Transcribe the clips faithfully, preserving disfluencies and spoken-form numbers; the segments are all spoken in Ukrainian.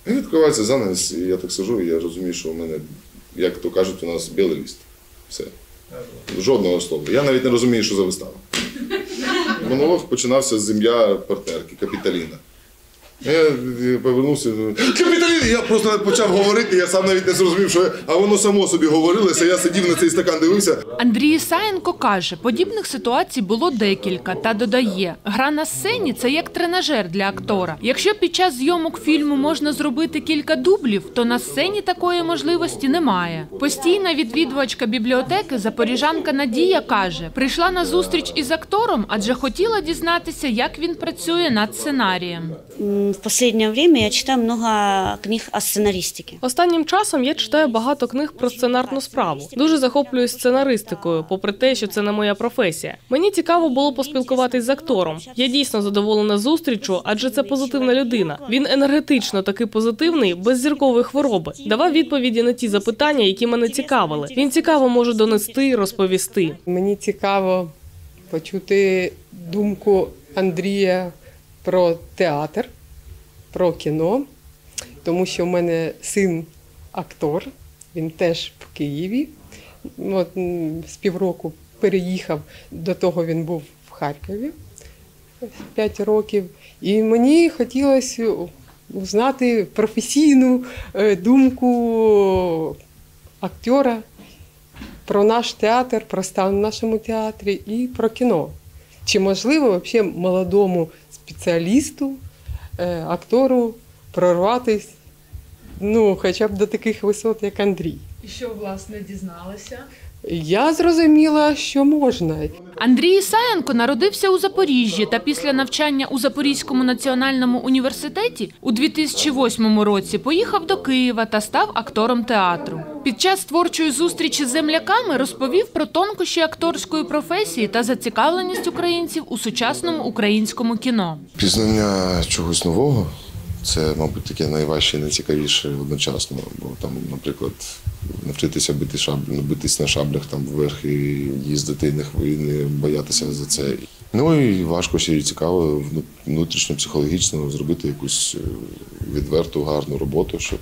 І відкривається занавес, і я так сижу, і я розумію, що у мене, як то кажуть, у нас білий лист. Все. Жодного слова. Я навіть не розумію, що за вистава. Монолог починався з ім'я партнерки, Капіталіна. Я повернувся, Капіталіна! Я просто почав говорити, я сам навіть не зрозумів, що я... А воно само собі говорилося, я сидів на цей стакан, дивився. Андрій Ісаєнко каже, подібних ситуацій було декілька та додає, гра на сцені – це як тренажер для актора. Якщо під час зйомок фільму можна зробити кілька дублів, то на сцені такої можливості немає. Постійна відвідувачка бібліотеки, запоріжанка Надія, каже, прийшла на зустріч із актором, адже хотіла дізнатися, як він працює над сценарієм. В останнє время я читаю багато книг о сценаристиці. Останнім часом я читаю багато книг про сценарну справу. Дуже захоплююсь сценаристикою, попри те, що це не моя професія. Мені цікаво було поспілкуватись з актором. Я дійсно задоволена зустрічю, адже це позитивна людина. Він енергетично такий позитивний, без зіркової хвороби. Давав відповіді на ті запитання, які мене цікавили. Він цікаво може донести, розповісти. Мені цікаво почути думку Андрія про театр, про кіно, тому що в мене син актор, він теж в Києві. От, з півроку переїхав, до того він був в Харкові п'ять років. І мені хотілося узнати професійну думку актора про наш театр, про стан в нашому театрі і про кіно. Чи можливо взагалі молодому спеціалісту, актору прорватися, ну, хоча б до таких висот, як Андрій. І що, власне, дізналася? Я зрозуміла, що можна. Андрій Ісаєнко народився у Запоріжжі та після навчання у Запорізькому національному університеті у дві тисячі восьмому році поїхав до Києва та став актором театру. Під час творчої зустрічі з земляками розповів про тонкощі акторської професії та зацікавленість українців у сучасному українському кіно. Пізнання чогось нового – це, мабуть, таке найважче і найцікавіше одночасно. Бо там, наприклад, навчитися бити шаблю, битись на шаблях там вверх і їздити, і не боятися за це. Ну і важко ще й цікаво внутрішньо, психологічно зробити якусь відверту, гарну роботу, щоб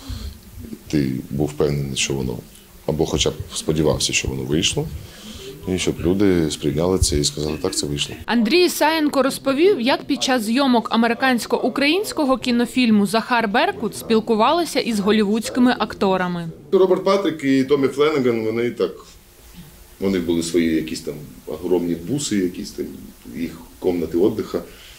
ти був впевнений, що воно, або хоча б сподівався, що воно вийшло. І щоб люди сприйняли це і сказали, так, це вийшло. Андрій Ісаєнко розповів, як під час зйомок американсько-українського кінофільму «Захар Беркут» спілкувалися із голлівудськими акторами. Роберт Патрик і Томі Фленнеган, вони так, вони були свої якісь там огромні буси, якісь там їх кімнати відпочинку.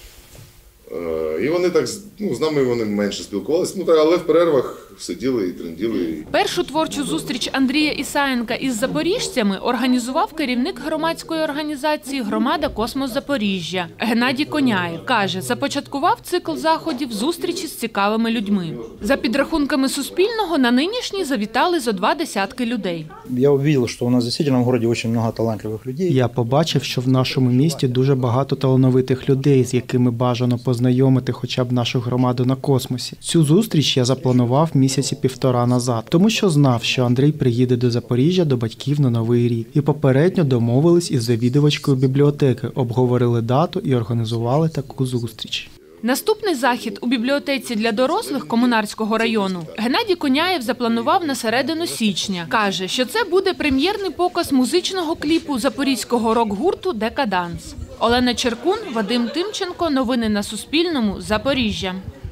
І вони так, ну, з нами вони менше спілкувалися, ну, але в перервах сиділи і тренділи. Першу творчу зустріч Андрія Ісаєнка із запоріжцями організував керівник громадської організації «Громада Космос Запоріжжя» Геннадій Коняєв. Каже, започаткував цикл заходів зустрічі з цікавими людьми. За підрахунками Суспільного, на нинішній завітали зо два десятки людей. Я побачив, що у нас дійсно в місті дуже багато талантливих людей. Я побачив, що в нашому місті дуже багато талановитих людей, з якими бажано познайомити хоча б нашу громаду на космосі. Цю зустріч я запланував місяці півтора назад, тому що знав, що Андрій приїде до Запоріжжя до батьків на Новий рік. І попередньо домовились із завідувачкою бібліотеки, обговорили дату і організували таку зустріч. Наступний захід у бібліотеці для дорослих Комунарського району Геннадій Коняєв запланував на середину січня. Каже, що це буде прем'єрний показ музичного кліпу запорізького рок-гурту «Декаданс». Олена Черкун, Вадим Тимченко. Новини на Суспільному. Запоріжжя.